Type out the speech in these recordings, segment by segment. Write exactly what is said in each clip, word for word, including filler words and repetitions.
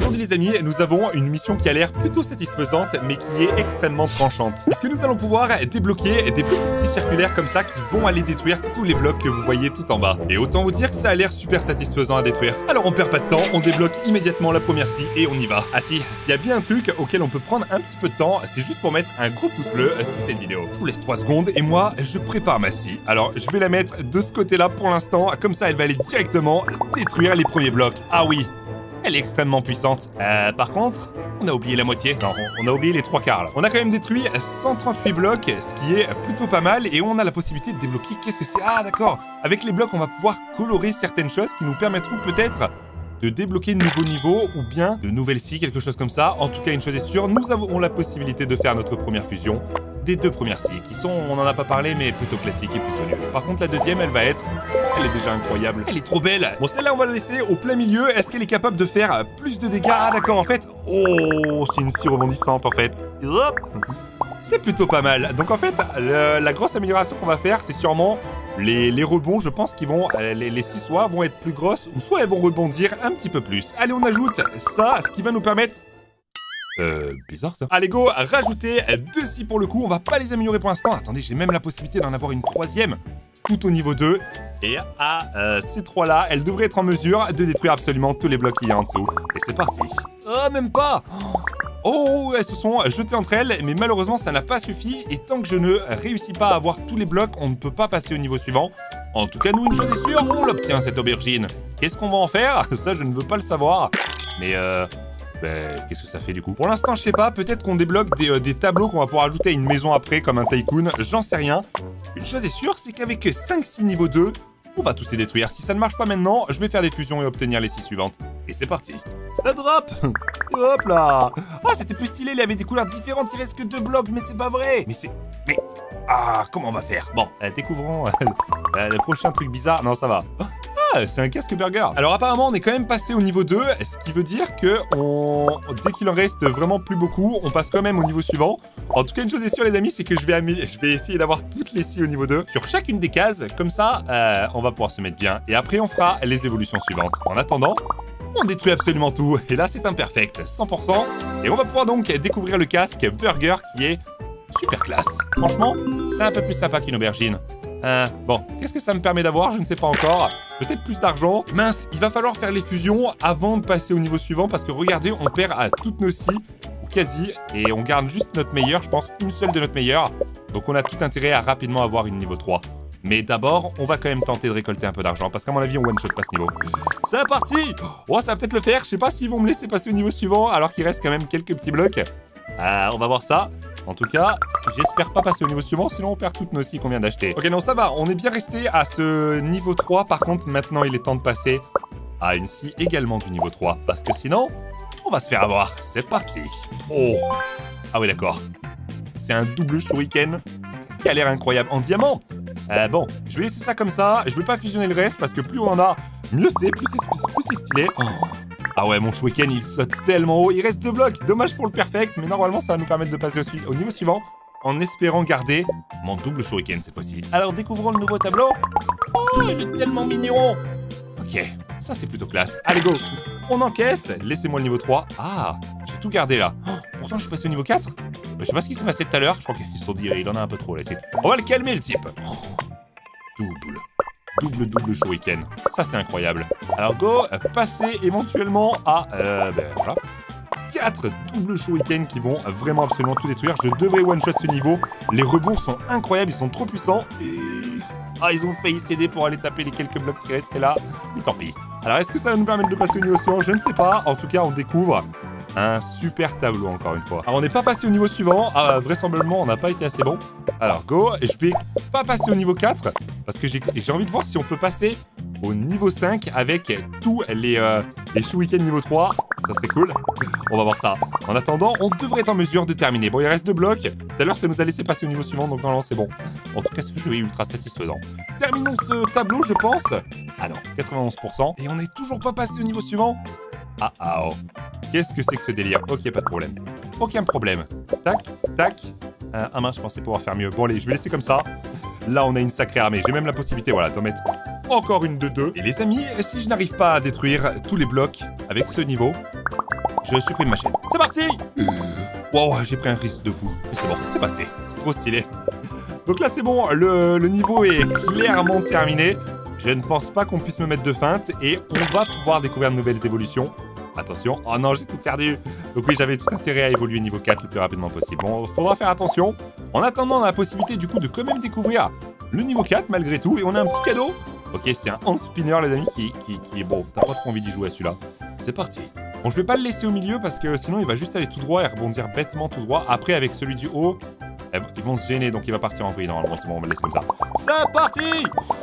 Aujourd'hui les amis, nous avons une mission qui a l'air plutôt satisfaisante, mais qui est extrêmement tranchante. Puisque nous allons pouvoir débloquer des petites scies circulaires comme ça qui vont aller détruire tous les blocs que vous voyez tout en bas. Et autant vous dire que ça a l'air super satisfaisant à détruire. Alors on perd pas de temps, on débloque immédiatement la première scie et on y va. Ah si, s'il y a bien un truc auquel on peut prendre un petit peu de temps, c'est juste pour mettre un gros pouce bleu sous cette vidéo. Je vous laisse trois secondes et moi, je prépare ma scie. Alors je vais la mettre de ce côté-là pour l'instant, comme ça elle va aller directement détruire les premiers blocs. Ah oui, elle est extrêmement puissante. Euh, par contre, on a oublié la moitié. Non, on a oublié les trois quarts là. On a quand même détruit cent trente-huit blocs, ce qui est plutôt pas mal. Et on a la possibilité de débloquer. Qu'est-ce que c'est? Ah d'accord. Avec les blocs, on va pouvoir colorer certaines choses qui nous permettront peut-être de débloquer de nouveaux niveaux ou bien de nouvelles scies, quelque chose comme ça. En tout cas, une chose est sûre, nous avons la possibilité de faire notre première fusion des deux premières scies, qui sont, on n'en a pas parlé, mais plutôt classiques et plutôt nulles. Par contre, la deuxième, elle va être... Elle est déjà incroyable. Elle est trop belle. Bon, celle-là, on va la laisser au plein milieu. Est-ce qu'elle est capable de faire plus de dégâts? Ah, d'accord, en fait... Oh, c'est une scie rebondissante, en fait. Hop, c'est plutôt pas mal. Donc, en fait, le, la grosse amélioration qu'on va faire, c'est sûrement les, les rebonds. Je pense qu'ils vont... Les, les scies soit vont être plus grosses, ou soit elles vont rebondir un petit peu plus. Allez, on ajoute ça, ce qui va nous permettre... Euh, bizarre ça. Allez go, rajouter deux scies pour le coup. On va pas les améliorer pour l'instant. Attendez, j'ai même la possibilité d'en avoir une troisième, tout au niveau deux. Et à euh, ces trois-là, elles devraient être en mesure de détruire absolument tous les blocs qu'il y a en dessous. Et c'est parti. Oh, même pas. Oh, elles se sont jetées entre elles, mais malheureusement, ça n'a pas suffi. Et tant que je ne réussis pas à avoir tous les blocs, on ne peut pas passer au niveau suivant. En tout cas, nous, une chose est sûre, on l'obtient, cette aubergine. Qu'est-ce qu'on va en faire? Ça, je ne veux pas le savoir. Mais euh... Ben, qu'est-ce que ça fait du coup? Pour l'instant, je sais pas, peut-être qu'on débloque des, euh, des tableaux qu'on va pouvoir ajouter à une maison après, comme un tycoon, j'en sais rien. Une chose est sûre, c'est qu'avec cinq scies niveau deux, on va tous les détruire. Si ça ne marche pas maintenant, je vais faire les fusions et obtenir les scies suivantes. Et c'est parti. La drop. Hop là. Ah, c'était plus stylé, il avait des couleurs différentes, il reste que deux blocs, mais c'est pas vrai. Mais c'est... Mais... Ah, comment on va faire? Bon, euh, découvrons euh, le prochain truc bizarre. Non, ça va. Ah, c'est un casque burger. Alors apparemment, on est quand même passé au niveau deux, ce qui veut dire que on... dès qu'il en reste vraiment plus beaucoup, on passe quand même au niveau suivant. En tout cas, une chose est sûre, les amis, c'est que je vais, amé... je vais essayer d'avoir toutes les scies au niveau deux sur chacune des cases. Comme ça, euh, on va pouvoir se mettre bien. Et après, on fera les évolutions suivantes. En attendant, on détruit absolument tout. Et là, c'est imperfect, cent pour cent. Et on va pouvoir donc découvrir le casque burger qui est super classe. Franchement, c'est un peu plus sympa qu'une aubergine. Euh, bon, qu'est-ce que ça me permet d'avoir? Je ne sais pas encore. Peut-être plus d'argent. Mince, il va falloir faire les fusions avant de passer au niveau suivant parce que regardez, on perd à toutes nos scies, ou quasi, et on garde juste notre meilleur, je pense une seule de notre meilleure. Donc on a tout intérêt à rapidement avoir une niveau trois. Mais d'abord, on va quand même tenter de récolter un peu d'argent parce qu'à mon avis, on one-shot pas ce niveau. C'est parti! Oh, ça va peut-être le faire. Je sais pas s'ils vont me laisser passer au niveau suivant alors qu'il reste quand même quelques petits blocs. Euh, on va voir ça. En tout cas, j'espère pas passer au niveau suivant, sinon on perd toutes nos scies qu'on vient d'acheter. Ok, non, ça va, on est bien resté à ce niveau trois. Par contre, maintenant, il est temps de passer à une scie également du niveau trois. Parce que sinon, on va se faire avoir. C'est parti. Oh. Ah oui, d'accord. C'est un double shuriken qui a l'air incroyable. En diamant. Euh, bon, je vais laisser ça comme ça. Je vais pas fusionner le reste parce que plus on en a, mieux c'est, plus c'est stylé. Oh. Ah ouais, mon shuriken, il saute tellement haut. Il reste deux blocs. Dommage pour le perfect, mais normalement, ça va nous permettre de passer au, au niveau suivant en espérant garder mon double shuriken cette fois-ci. Alors, découvrons le nouveau tableau. Oh, il est tellement mignon. Ok, ça, c'est plutôt classe. Allez, go. On encaisse. Laissez-moi le niveau trois. Ah, j'ai tout gardé là. Oh, pourtant, je suis passé au niveau quatre. Je sais pas ce qui s'est passé tout à l'heure. Je crois qu'ils se sont dit, il en a un peu trop là. On va le calmer, le type. Oh, double. Double, double shuriken. Ça, c'est incroyable. Alors, go, passer éventuellement à... Euh, ben, voilà. quatre double shuriken qui vont vraiment absolument tout détruire. Je devrais one-shot ce niveau. Les rebonds sont incroyables, ils sont trop puissants. Et... Ah, ils ont failli céder pour aller taper les quelques blocs qui restaient là. Mais tant pis. Alors, est-ce que ça va nous permettre de passer au niveau suivant? Je ne sais pas. En tout cas, on découvre un super tableau, encore une fois. Alors, on n'est pas passé au niveau suivant. Ah, vraisemblablement, on n'a pas été assez bon. Alors, go. Je vais pas passer au niveau quatre. Parce que j'ai envie de voir si on peut passer au niveau cinq avec tous les, euh, les shuriken niveau trois. Ça serait cool. On va voir ça. En attendant, on devrait être en mesure de terminer. Bon, il reste deux blocs. Tout à l'heure, ça nous a laissé passer au niveau suivant. Donc, normalement, c'est bon. En tout cas, ce jeu est ultra satisfaisant. Terminons ce tableau, je pense. Ah non, quatre-vingt-onze pour cent. Et on n'est toujours pas passé au niveau suivant. Ah ah oh. Qu'est-ce que c'est que ce délire? Ok, pas de problème. Aucun problème. Tac, tac. Euh, ah mince, je pensais pouvoir faire mieux. Bon, allez, je vais laisser comme ça. Là, on a une sacrée armée. J'ai même la possibilité, voilà, d'en mettre encore une de deux. Et les amis, si je n'arrive pas à détruire tous les blocs avec ce niveau, je supprime ma chaîne. C'est parti. Wow, j'ai pris un risque de fou. Mais c'est bon, c'est passé. C'est trop stylé. Donc là, c'est bon, le, le niveau est clairement terminé. Je ne pense pas qu'on puisse me mettre de feinte et on va pouvoir découvrir de nouvelles évolutions. Attention. Oh non, j'ai tout perdu. Donc oui, j'avais tout intérêt à évoluer niveau quatre le plus rapidement possible. Bon, faudra faire attention. En attendant, on a la possibilité du coup de quand même découvrir le niveau quatre malgré tout. Et on a un petit cadeau. Ok, c'est un hand spinner, les amis, qui, qui, qui est bon. T'as pas trop envie d'y jouer à celui-là. C'est parti. Bon, je vais pas le laisser au milieu parce que sinon il va juste aller tout droit et rebondir bêtement tout droit. Après, avec celui du haut, ils vont se gêner, donc il va partir en vrille. Normalement, c'est bon, on va le laisser comme ça. C'est parti.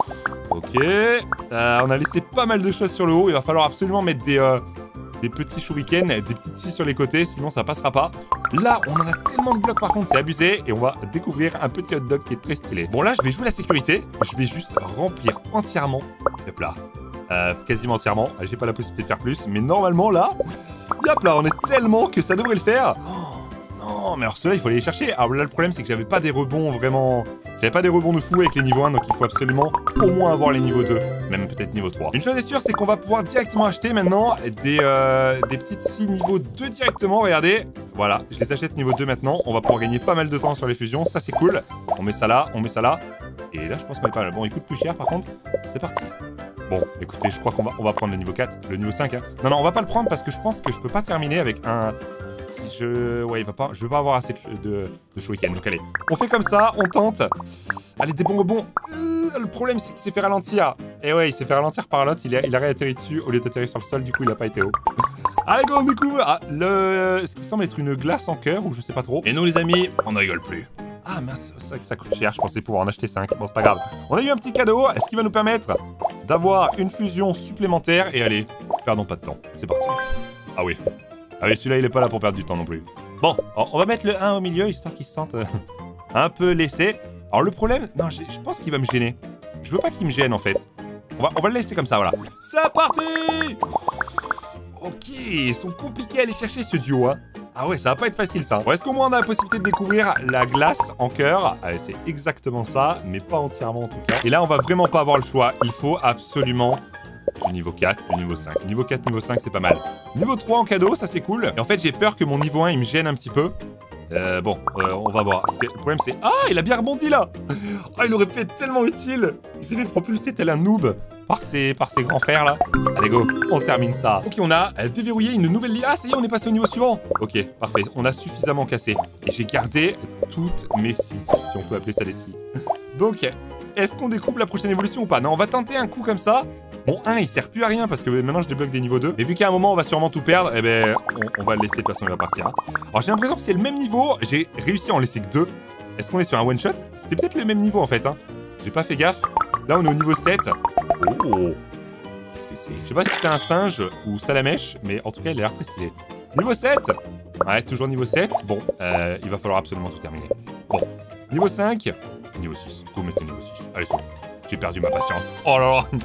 Ok. Euh, on a laissé pas mal de choses sur le haut. Il va falloir absolument mettre des... Euh, des petits shurikens, des petites scies sur les côtés, sinon ça passera pas. Là, on en a tellement de blocs par contre, c'est abusé. Et on va découvrir un petit hot dog qui est très stylé. Bon, là, je vais jouer la sécurité. Je vais juste remplir entièrement. Hop là. Euh, quasiment entièrement. J'ai pas la possibilité de faire plus. Mais normalement, là, hop là, on est tellement que ça devrait le faire. Oh, non, mais alors ceux-là, il faut aller les chercher. Alors là, le problème, c'est que j'avais pas des rebonds vraiment... J'avais pas des rebonds de fou avec les niveaux un, donc il faut absolument au moins avoir les niveaux deux, même peut-être niveau trois. Une chose est sûre, c'est qu'on va pouvoir directement acheter maintenant des, euh, des petites scies niveau deux directement, regardez. Voilà, je les achète niveau deux maintenant, on va pouvoir gagner pas mal de temps sur les fusions, ça c'est cool. On met ça là, on met ça là, et là je pense qu'on est pas mal. Bon, il coûte plus cher par contre, c'est parti. Bon, écoutez, je crois qu'on va, on va prendre le niveau quatre, le niveau cinq. Hein. Non, non, on va pas le prendre parce que je pense que je peux pas terminer avec un... Si je... Ouais, il va pas... je vais pas avoir assez de, de, de shuriken. Donc allez, on fait comme ça, on tente. Allez, des bons rebonds. Euh, le problème, c'est qu'il s'est fait ralentir. Et ouais, il s'est fait ralentir par l'autre. Il a, il a réatterri dessus au lieu d'atterrir sur le sol. Du coup, il a pas été haut. Allez, go, on découvre. Ah, le... ce qui semble être une glace en cœur, ou je sais pas trop. Et nous, les amis, on ne rigole plus. Ah mince, c'est vrai que ça coûte cher. Je pensais pouvoir en acheter cinq. Bon, c'est pas grave. On a eu un petit cadeau. Est-ce qu'il va nous permettre d'avoir une fusion supplémentaire? Et allez, perdons pas de temps. C'est parti. Ah oui. Ah oui, celui-là, il est pas là pour perdre du temps non plus. Bon, on va mettre le un au milieu, histoire qu'il se sente euh, un peu laissé. Alors, le problème... Non, je pense qu'il va me gêner. Je veux pas qu'il me gêne, en fait. On va, on va le laisser comme ça, voilà. C'est parti. Ok, ils sont compliqués à aller chercher, ce duo, hein. Ah ouais, ça va pas être facile, ça. Bon, est-ce qu'au moins, on a la possibilité de découvrir la glace en cœur? Allez, c'est exactement ça, mais pas entièrement, en tout cas. Et là, on va vraiment pas avoir le choix. Il faut absolument... du niveau quatre, du niveau cinq. Niveau quatre, niveau cinq, c'est pas mal. Niveau trois en cadeau, ça c'est cool. Et en fait, j'ai peur que mon niveau un, il me gêne un petit peu. Euh, bon, euh, on va voir. Parce que le problème, c'est... Ah, il a bien rebondi, là. Ah, il aurait pu être tellement utile. Il s'est fait propulser tel un noob par ses, par ses grands frères, là. Allez, go, on termine ça. Ok, on a déverrouillé une nouvelle ligne. Ah, ça y est, on est passé au niveau suivant. Ok, parfait. On a suffisamment cassé. Et j'ai gardé toutes mes scies, si on peut appeler ça des scies. Donc, est-ce qu'on découvre la prochaine évolution ou pas? Non, on va tenter un coup comme ça. Bon, un, il sert plus à rien parce que maintenant je débloque des niveaux deux. Mais vu qu'à un moment on va sûrement tout perdre, eh ben, on, on va le laisser, de toute façon il va partir. Hein. Alors j'ai l'impression que c'est le même niveau, j'ai réussi à en laisser que deux. Est-ce qu'on est sur un one shot? C'était peut-être le même niveau en fait. Hein. J'ai pas fait gaffe. Là on est au niveau sept. Oh, qu'est-ce que c'est? Je sais pas si c'est un singe ou salamèche, mais en tout cas il a l'air très stylé. Niveau sept. Ouais, toujours niveau sept. Bon, euh, il va falloir absolument tout terminer. Bon, niveau cinq. Niveau six. Go mettre niveau six. Allez, c'est bon. J'ai perdu ma patience. Oh là là.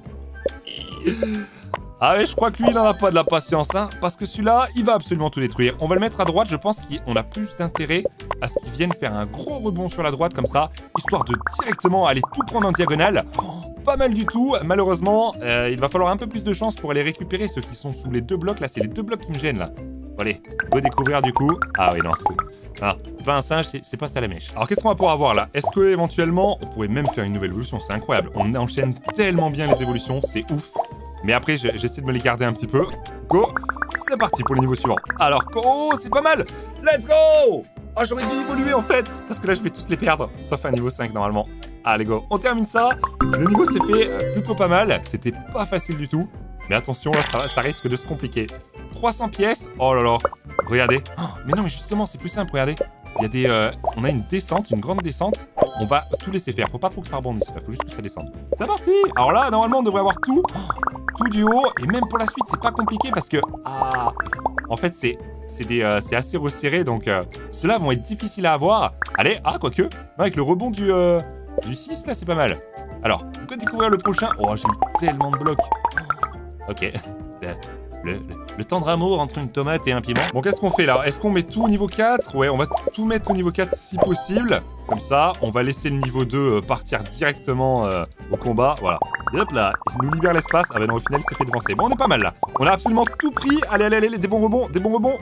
Ah ouais, je crois que lui, il en a pas de la patience, hein, parce que celui-là, il va absolument tout détruire. On va le mettre à droite, je pense qu'on a plus d'intérêt à ce qu'il vienne faire un gros rebond sur la droite, comme ça, histoire de directement aller tout prendre en diagonale. Oh, pas mal du tout, malheureusement, euh, il va falloir un peu plus de chance pour aller récupérer ceux qui sont sous les deux blocs. Là, c'est les deux blocs qui me gênent, là. Bon, allez, go découvrir, du coup. Ah oui, non, c'est... Ah, c'est pas un singe, c'est pas ça la mèche. Alors qu'est-ce qu'on va pouvoir avoir là? Est-ce que éventuellement on pourrait même faire une nouvelle évolution? C'est incroyable, on enchaîne tellement bien les évolutions, c'est ouf. Mais après j'essaie de me les garder un petit peu. Go, c'est parti pour le niveau suivant. Alors, oh, c'est pas mal. Let's go. Oh, j'aurais dû évoluer en fait, parce que là je vais tous les perdre, sauf un niveau cinq normalement. Allez go, on termine ça. Le niveau s'est fait euh, plutôt pas mal, c'était pas facile du tout. Mais attention, là, ça, ça risque de se compliquer. trois cents pièces, oh là là. Regardez. Oh, mais non, mais justement, c'est plus simple, regardez. Il y a des... Euh, on a une descente, une grande descente. On va tout laisser faire. Faut pas trop que ça rebondisse, là. Faut juste que ça descende. C'est parti. Alors là, normalement, on devrait avoir tout. Tout du haut. Et même pour la suite, c'est pas compliqué parce que... Ah, en fait, c'est... C'est euh, assez resserré, donc... Euh, Ceux-là vont être difficiles à avoir. Allez, ah, quoique. Avec le rebond du... Euh, du six, là, c'est pas mal. Alors, on peut découvrir le prochain. Oh, j'ai eu tellement de blocs. Ok. le, le, le tendre amour entre une tomate et un piment. Bon, qu'est-ce qu'on fait là? Est-ce qu'on met tout au niveau quatre? Ouais, on va tout mettre au niveau quatre si possible. Comme ça, on va laisser le niveau deux partir directement euh, au combat. Voilà. Et hop là, il nous libère l'espace. Ah bah non, au final, il s'est fait devancer. Bon, on est pas mal là. On a absolument tout pris. Allez, allez, allez, des bons rebonds, des bons rebonds.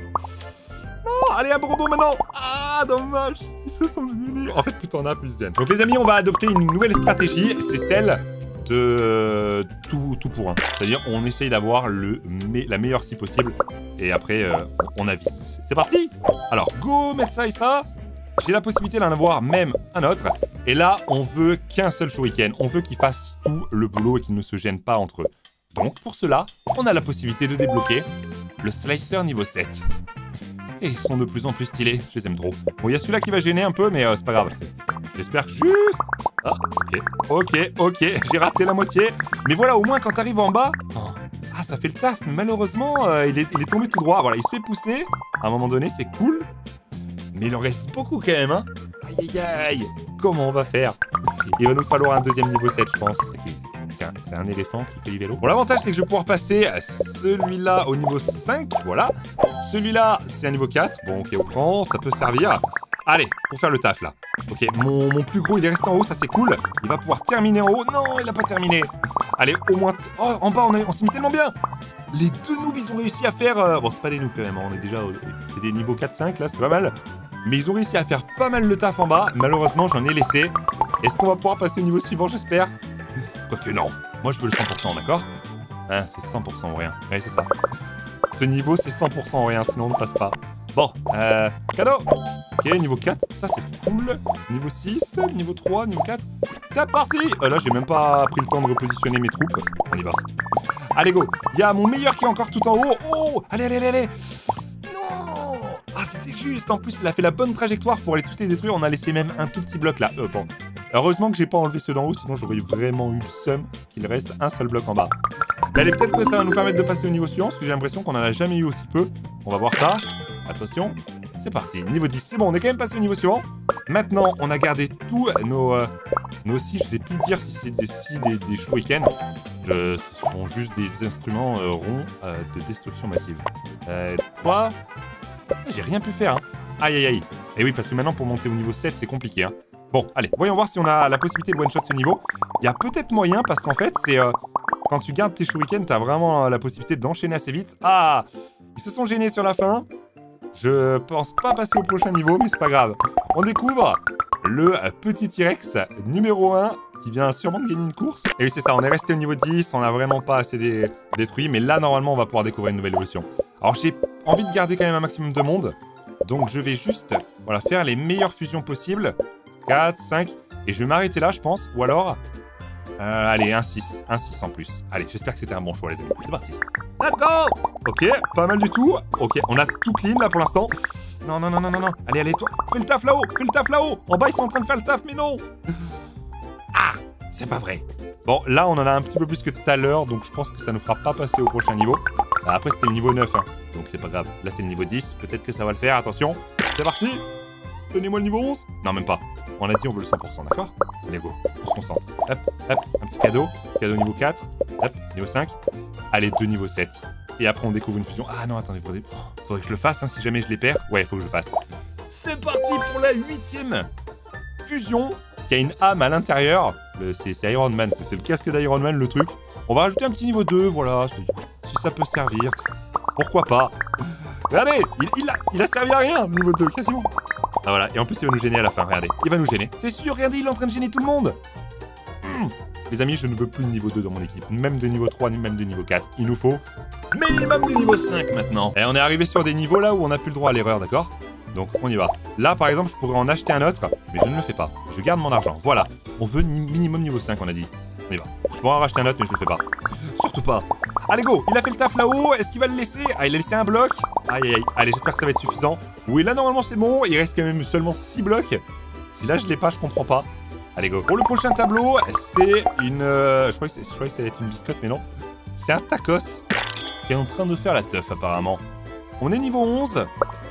Non, allez, un bon rebond maintenant. Ah, dommage. Ils se sont gênés. En fait, plus t'en as, plus ils viennent. Donc les amis, on va adopter une nouvelle stratégie. C'est celle de euh, tout, tout pour un. C'est-à-dire, on essaye d'avoir le me la meilleure si possible. Et après, euh, on avise. C'est parti. Alors, go, mettre ça et ça. J'ai la possibilité d'en avoir même un autre. Et là, on veut qu'un seul shuriken. On veut qu'ils fassent tout le boulot et qu'ils ne se gênent pas entre eux. Donc, pour cela, on a la possibilité de débloquer le slicer niveau sept. Et ils sont de plus en plus stylés. Je les aime trop. Bon, il y a celui-là qui va gêner un peu, mais euh, c'est pas grave. J'espère juste... Ah, ok. Ok, ok. J'ai raté la moitié. Mais voilà, au moins, quand t'arrives en bas... Oh. Ah, ça fait le taf. Mais malheureusement, euh, il, est, il est tombé tout droit. Voilà, il se fait pousser. À un moment donné, c'est cool. Mais il en reste beaucoup quand même, hein. Aïe, aïe, aïe. Comment on va faire? Il va nous falloir un deuxième niveau sept, je pense. Okay. Tiens, c'est un éléphant qui fait du vélo. Bon, l'avantage, c'est que je vais pouvoir passer celui-là au niveau cinq. Voilà. Celui-là, c'est un niveau quatre. Bon, ok, on prend. Ça peut servir. Allez, pour faire le taf, là. Ok, mon, mon plus gros, il est resté en haut. Ça, c'est cool. Il va pouvoir terminer en haut. Non, il n'a pas terminé. Allez, au moins... Oh, en bas, on, a... on s'est mis tellement bien. Les deux noobs, ils ont réussi à faire... Euh... Bon, c'est pas des noobs, quand même. On est déjà... C'est des niveaux quatre cinq, là. C'est pas mal. Mais ils ont réussi à faire pas mal le taf en bas. Malheureusement, j'en ai laissé. Est-ce qu'on va pouvoir passer au niveau suivant, j'espère? Quoique non. Moi, je veux le cent pour cent, d'accord? Hein, c'est cent pour cent ou rien. Ouais, c'est ça. Ce niveau, c'est cent pour cent ou rien, sinon on ne passe pas. Bon, euh... cadeau. Ok, niveau quatre, ça c'est cool. Niveau six, niveau trois, niveau quatre. C'est parti. euh, Là, j'ai même pas pris le temps de repositionner mes troupes. On y va. Allez, go. Il y a mon meilleur qui est encore tout en haut. Oh, allez, allez, allez, allez. Non. Ah, c'était juste. En plus, il a fait la bonne trajectoire pour aller tous les détruire. On a laissé même un tout petit bloc là. Euh, bon. Heureusement que j'ai pas enlevé ceux d'en haut, sinon j'aurais vraiment eu le seum qu'il reste un seul bloc en bas. Mais allez, peut-être que ça va nous permettre de passer au niveau suivant, parce que j'ai l'impression qu'on en a jamais eu aussi peu. On va voir ça. Attention, c'est parti. Niveau dix, c'est bon, on est quand même passé au niveau suivant. Maintenant, on a gardé tous nos... Euh, nos scies, je sais plus dire si c'est des scies, des, des shurikens. Euh, ce sont juste des instruments euh, ronds euh, de destruction massive. Euh, trois... J'ai rien pu faire, hein. Aïe, aïe, aïe. Et oui, parce que maintenant, pour monter au niveau sept, c'est compliqué, hein. Bon, allez, voyons voir si on a la possibilité de one-shot ce niveau. Il y a peut-être moyen, parce qu'en fait, c'est... Euh, quand tu gardes tes shurikens, t'as vraiment euh, la possibilité d'enchaîner assez vite. Ah, ils se sont gênés sur la fin. Je pense pas passer au prochain niveau, mais c'est pas grave. On découvre le euh, petit T-Rex numéro un, qui vient sûrement de gagner une course. Et oui, c'est ça, on est resté au niveau dix, on a vraiment pas assez dé détruit, mais là, normalement, on va pouvoir découvrir une nouvelle évolution. Alors, j'ai envie de garder quand même un maximum de monde, donc je vais juste voilà, faire les meilleures fusions possibles. quatre, cinq, et je vais m'arrêter là, je pense, ou alors... Euh, allez, un six, un six en plus. Allez, j'espère que c'était un bon choix, les amis. C'est parti. Let's go. Ok, pas mal du tout. Ok, on a tout clean, là, pour l'instant. Non, non, non, non, non, non. Allez, allez, toi, fais le taf là-haut, fais le taf là-haut. En bas, ils sont en train de faire le taf, mais non. Ah, c'est pas vrai. Bon, là, on en a un petit peu plus que tout à l'heure, donc je pense que ça ne fera pas passer au prochain niveau. Ah, après, c'était le niveau neuf, hein, donc c'est pas grave. Là, c'est le niveau dix, peut-être que ça va le faire, attention. C'est parti. Donnez-moi le niveau onze. Non, même pas. On a dit on veut le cent pour cent, d'accord? Allez, go. On se concentre. Hop, hop, un petit cadeau. Cadeau niveau quatre. Hop, niveau cinq. Allez, deux niveau sept. Et après, on découvre une fusion. Ah non, attendez, faudrait, faudrait que je le fasse, hein, si jamais je les perds. Ouais, il faut que je le fasse. C'est parti pour la huitième fusion, qui a une âme à l'intérieur. C'est Iron Man, c'est le casque d'Iron Man, le truc. On va rajouter un petit niveau deux, voilà. Si ça peut servir, pourquoi pas. Regardez, il, il, a, il a servi à rien, niveau deux, quasiment. Ah voilà, et en plus il va nous gêner à la fin, regardez. Il va nous gêner. C'est sûr, regardez, il est en train de gêner tout le monde. Mmh. Les amis, je ne veux plus de niveau deux dans mon équipe. Même de niveau trois, ni même de niveau quatre. Il nous faut minimum de niveau cinq maintenant. Et on est arrivé sur des niveaux là où on n'a plus le droit à l'erreur, d'accord? Donc on y va. Là par exemple, je pourrais en acheter un autre, mais je ne le fais pas. Je garde mon argent, voilà. On veut minimum niveau cinq, on a dit. On y va. Je pourrais en racheter un autre, mais je le fais pas. Surtout pas. Allez go, il a fait le taf là-haut, est-ce qu'il va le laisser? Ah, il a laissé un bloc. Aïe aïe aïe, allez, j'espère que ça va être suffisant. Oui, là normalement c'est bon, il reste quand même seulement six blocs. Si là je l'ai pas, je comprends pas. Allez go. Pour le prochain tableau, c'est une... Euh, je crois que, je crois que ça va être une biscotte, mais non. C'est un tacos qui est en train de faire la teuf apparemment. On est niveau onze.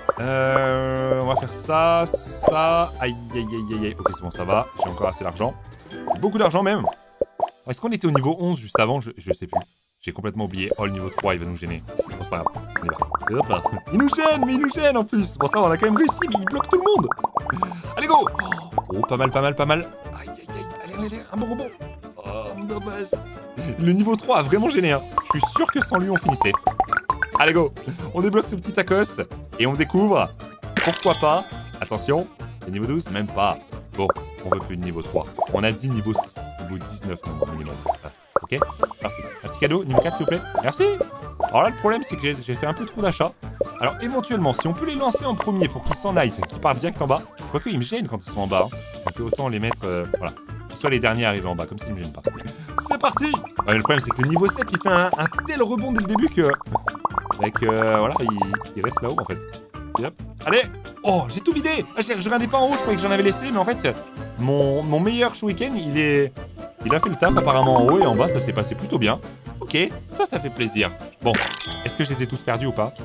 Euh, on va faire ça, ça... Aïe aïe aïe aïe aïe. Ok, c'est bon, ça va, j'ai encore assez d'argent. Beaucoup d'argent même. Est-ce qu'on était au niveau onze juste avant? je, je sais plus. J'ai complètement oublié. Oh, le niveau trois, il va nous gêner. Bon, c'est pas grave. On y va. Hop là. Il nous gêne, mais il nous gêne en plus. Bon, ça, on a quand même réussi, mais il bloque tout le monde. Allez, go. Oh, pas mal, pas mal, pas mal. Aïe, aïe, aïe. Allez, allez, allez. Un bon rebond. Oh, dommage. Le niveau trois a vraiment gêné, hein. Je suis sûr que sans lui, on finissait. Allez, go. On débloque ce petit tacos. Et on découvre. Pourquoi pas. Attention. Le niveau douze, même pas. Bon, on veut plus de niveau trois. On a dit niveau, niveau dix-neuf non, minimum. Ah, ok, parti. Un petit cadeau, niveau quatre s'il vous plaît. Merci. Alors là, le problème, c'est que j'ai fait un peu trop d'achats. Alors éventuellement, si on peut les lancer en premier pour qu'ils s'en aillent, qu'ils partent direct en bas. Quoique, ils me gênent quand ils sont en bas. Hein. On peut autant les mettre, euh, voilà. Qu'ils soient les derniers arrivés en bas, comme ça, ils me gênent pas. C'est parti. Ouais, le problème, c'est que le niveau sept, il fait un, un tel rebond dès le début que... Avec, euh, voilà, il, il reste là-haut, en fait. Et hop. Allez. Oh, j'ai tout vidé. Ah, je regardais pas en haut, je croyais que j'en avais laissé, mais en fait, mon, mon meilleur shuriken, il est... Il a fait le taf apparemment en haut et en bas, ça s'est passé plutôt bien. Ok, ça, ça fait plaisir. Bon, est-ce que je les ai tous perdus ou pas?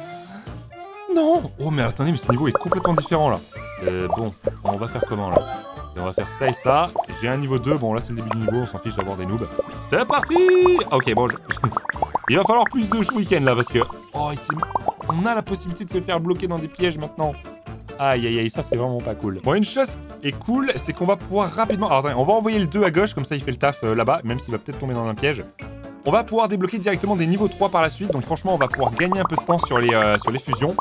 Non. Oh, mais attendez, mais ce niveau est complètement différent, là. Euh, bon, on va faire comment, là? Et on va faire ça et ça. J'ai un niveau deux, bon, là, c'est le début du niveau, on s'en fiche d'avoir des noobs. C'est parti. Ok, bon, je... il va falloir plus de shuriken, là, parce que... Oh, il s'est... On a la possibilité de se faire bloquer dans des pièges maintenant. Aïe aïe aïe, ça c'est vraiment pas cool. Bon, une chose est cool, c'est qu'on va pouvoir rapidement... Alors attendez, on va envoyer le deux à gauche, comme ça il fait le taf euh, là-bas, même s'il va peut-être tomber dans un piège. On va pouvoir débloquer directement des niveaux trois par la suite, donc franchement on va pouvoir gagner un peu de temps sur les, euh, sur les fusions.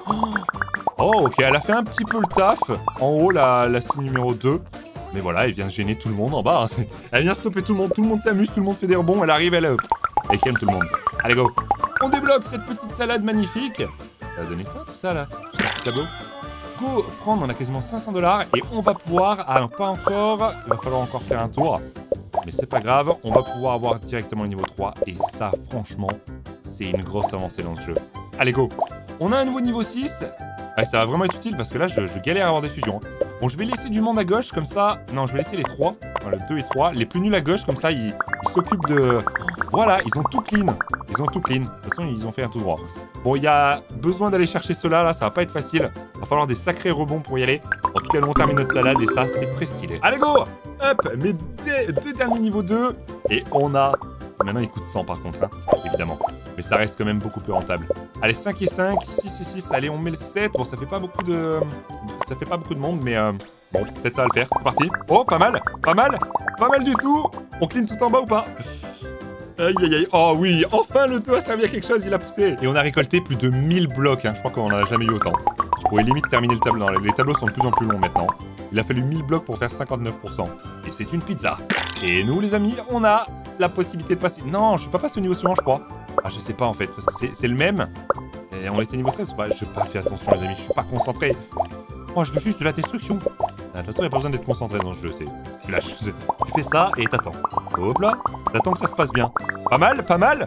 Oh ok, elle a fait un petit peu le taf. En haut, la, la scie numéro deux. Mais voilà, elle vient gêner tout le monde en bas. Hein. Elle vient stopper tout le monde, tout le monde s'amuse, tout le monde fait des rebonds, elle arrive, elle... Elle calme tout le monde. Allez go. On débloque cette petite salade magnifique. Ça va donner faim tout ça là. Petit tableau. Go prendre, on a quasiment cinq cents dollars et on va pouvoir... Ah non, pas encore. Il va falloir encore faire un tour. Mais c'est pas grave, on va pouvoir avoir directement le niveau trois. Et ça, franchement, c'est une grosse avancée dans ce jeu. Allez go. On a un nouveau niveau six. Ouais, ça va vraiment être utile parce que là, je, je galère à avoir des fusions. Bon, je vais laisser du monde à gauche, comme ça... Non, je vais laisser les trois. Enfin, le deux et trois. Les plus nuls à gauche, comme ça, ils ils s'occupent de... Voilà, ils ont tout clean. Ils ont tout clean. De toute façon, ils ont fait un tout droit. Bon, il y a besoin d'aller chercher cela, là, ça va pas être facile. Il va falloir des sacrés rebonds pour y aller. En tout cas, on termine notre salade et ça, c'est très stylé. Allez, go. Hop, mes deux, deux derniers niveaux deux. Et on a... Maintenant, il coûte cent par contre, hein, évidemment. Mais ça reste quand même beaucoup plus rentable. Allez, cinq et cinq, six et six. Allez, on met le sept. Bon, ça fait pas beaucoup de... Ça fait pas beaucoup de monde, mais... Euh... Bon, peut-être ça va le faire. C'est parti. Oh, pas mal. Pas mal. Pas mal du tout. On clean tout en bas ou pas? Aïe, aïe, aïe. Oh oui, enfin le deux a servi à quelque chose, il a poussé. Et on a récolté plus de mille blocs. Hein. Je crois qu'on en a jamais eu autant. Je pourrais limite terminer le tableau. Non, les tableaux sont de plus en plus longs maintenant. Il a fallu mille blocs pour faire cinquante-neuf pour cent. Et c'est une pizza. Et nous, les amis, on a la possibilité de passer... Non, je suis pas passé au niveau suivant, je crois. Ah, je sais pas, en fait, parce que c'est le même. Et on était niveau treize ou pas? Je n'ai pas fait attention, les amis. Je suis pas concentré. Oh, je veux juste de la destruction. De toute façon, il n'y a pas besoin d'être concentré dans ce jeu. Tu lâches. Tu fais ça et t'attends. Hop là. T'attends que ça se passe bien. Pas mal, pas mal.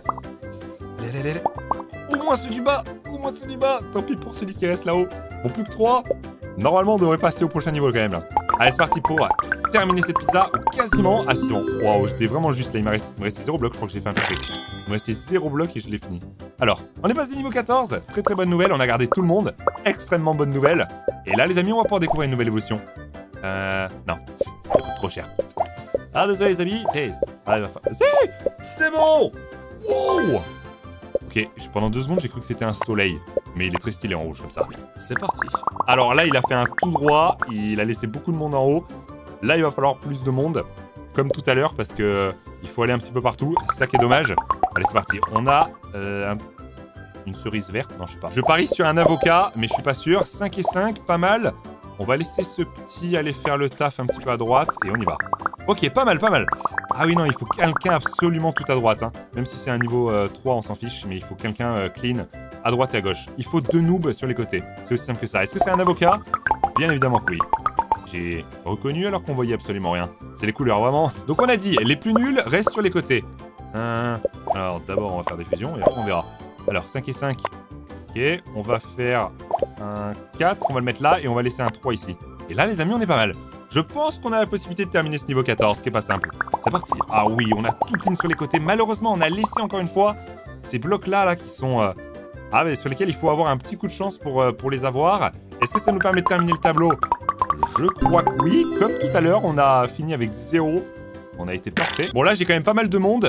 Au moins ceux du bas. Au moins ceux du bas. Tant pis pour celui qui reste là-haut. Bon, plus que trois. Normalement, on devrait passer au prochain niveau quand même là. Allez, c'est parti pour terminer cette pizza. Quasiment. Ah, si, bon. Waouh, j'étais vraiment juste là. Il, reste... il me restait zéro bloc. Je crois que j'ai fait un peu près. Il me restait zéro bloc et je l'ai fini. Alors, on est passé niveau quatorze. Très très bonne nouvelle. On a gardé tout le monde. Extrêmement bonne nouvelle. Et là, les amis, on va pouvoir découvrir une nouvelle évolution. Euh. Non. Ça coûte trop cher. Ah, désolé, les amis. C'est. Ah, c'est bon. Wow. Ok, pendant deux secondes, j'ai cru que c'était un soleil. Mais il est très stylé en rouge comme ça. C'est parti. Alors là, il a fait un tout droit. Il a laissé beaucoup de monde en haut. Là, il va falloir plus de monde. Comme tout à l'heure, parce que il faut aller un petit peu partout. C'est ça qui est dommage. Allez, c'est parti. On a euh, un... une cerise verte. Non, je sais pas. Je parie sur un avocat, mais je suis pas sûr. cinq et cinq, pas mal. On va laisser ce petit aller faire le taf un petit peu à droite. Et on y va. Ok, pas mal, pas mal. Ah oui, non, il faut quelqu'un absolument tout à droite. Hein. Même si c'est un niveau euh, trois, on s'en fiche. Mais il faut quelqu'un euh, clean à droite et à gauche. Il faut deux noobs sur les côtés. C'est aussi simple que ça. Est-ce que c'est un avocat? Bien évidemment que oui. J'ai reconnu alors qu'on voyait absolument rien. C'est les couleurs, vraiment. Donc on a dit, les plus nuls restent sur les côtés. Euh, alors d'abord, on va faire des fusions et après on verra. Alors, cinq et cinq. Ok, on va faire un quatre. On va le mettre là et on va laisser un trois ici. Et là, les amis, on est pas mal. Je pense qu'on a la possibilité de terminer ce niveau quatorze, ce qui est pas simple. C'est parti. Ah oui, on a tout clean sur les côtés. Malheureusement, on a laissé encore une fois ces blocs-là là, qui sont... Euh... Ah, mais sur lesquels il faut avoir un petit coup de chance pour, euh, pour les avoir. Est-ce que ça nous permet de terminer le tableau? Je crois que oui. Comme tout à l'heure, on a fini avec zéro. On a été parfait. Bon, là, j'ai quand même pas mal de monde.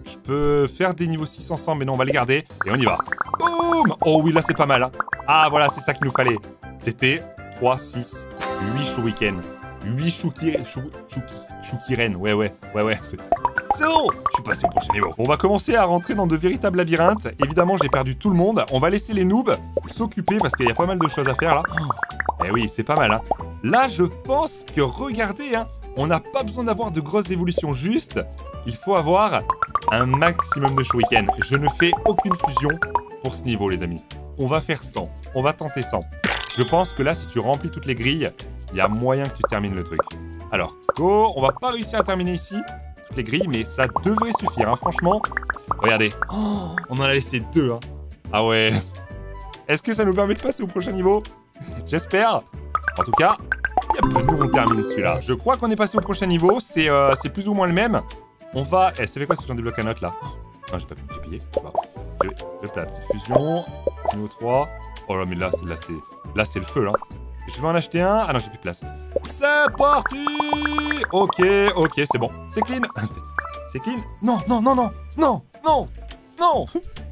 Je peux faire des niveaux six ensemble, mais non, on va les garder. Et on y va. Boum! Oh oui, là, c'est pas mal. Hein. Ah, voilà, c'est ça qu'il nous fallait. C'était trois, six, huit shurikens. huit chouki... Chou... Chouki... Choukiren. Ouais, ouais, ouais, ouais. C'est bon! Je suis passé au prochain niveau. On va commencer à rentrer dans de véritables labyrinthes. Évidemment, j'ai perdu tout le monde. On va laisser les noobs s'occuper parce qu'il y a pas mal de choses à faire, là. Eh oui, c'est pas mal, hein. Là, je pense que, regardez, hein, on n'a pas besoin d'avoir de grosses évolutions, juste, il faut avoir un maximum de shurikens. Je ne fais aucune fusion pour ce niveau, les amis. On va faire cent. On va tenter cent. Je pense que là, si tu remplis toutes les grilles, il y a moyen que tu termines le truc. Alors, go. On va pas réussir à terminer ici toutes les grilles, mais ça devrait suffire, hein, franchement. Regardez. Oh, on en a laissé deux, hein. Ah ouais. Est-ce que ça nous permet de passer au prochain niveau? J'espère. En tout cas, yep, nous on termine celui-là. Je crois qu'on est passé au prochain niveau. C'est euh, plus ou moins le même. On va... Eh, ça fait quoi si j'en débloque un autre, là? Non, j'ai pas pu me piller. Je vais... Je plate. Fusion. Niveau trois. Oh là, mais là, là c'est... Là, c'est le feu, là. Je vais en acheter un. Ah non, j'ai plus de place. C'est parti. Ok, ok, c'est bon. C'est clean. C'est clean. Non, non, non, non. Non, non, non.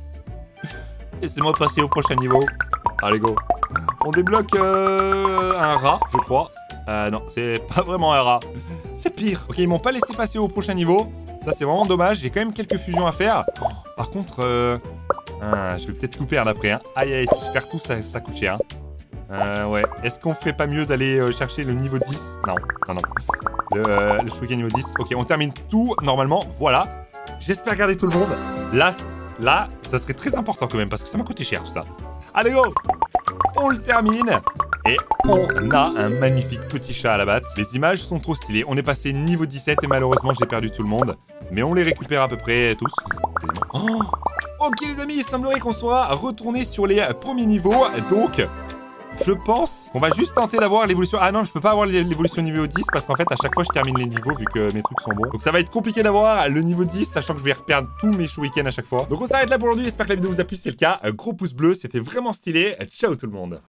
Laissez-moi passer au prochain niveau. Allez, go. On débloque euh, un rat, je crois. Euh, non, c'est pas vraiment un rat. C'est pire. Ok, ils m'ont pas laissé passer au prochain niveau. Ça, c'est vraiment dommage. J'ai quand même quelques fusions à faire. Par contre, euh... ah, je vais peut-être tout perdre après. Hein. Aïe, aïe, si je perds tout, ça, ça coûte cher. Hein. Euh, ouais. Est-ce qu'on ferait pas mieux d'aller euh, chercher le niveau dix? Non, non, non. Le, euh, le shuriken niveau dix. Ok, on termine tout normalement. Voilà. J'espère garder tout le monde. Là, là, ça serait très important quand même parce que ça m'a coûté cher tout ça. Allez, go! On le termine. Et on a un magnifique petit chat à la batte. Les images sont trop stylées. On est passé niveau dix-sept et malheureusement, j'ai perdu tout le monde. Mais on les récupère à peu près tous. Oh, ok, les amis, il semblerait qu'on soit retourné sur les premiers niveaux. Donc... je pense qu'on va juste tenter d'avoir l'évolution... Ah non, je peux pas avoir l'évolution niveau dix parce qu'en fait, à chaque fois, je termine les niveaux vu que mes trucs sont bons. Donc ça va être compliqué d'avoir le niveau dix, sachant que je vais reperdre tous mes shurikens à chaque fois. Donc on s'arrête là pour aujourd'hui. J'espère que la vidéo vous a plu. Si c'est le cas, un gros pouce bleu. C'était vraiment stylé. Ciao tout le monde.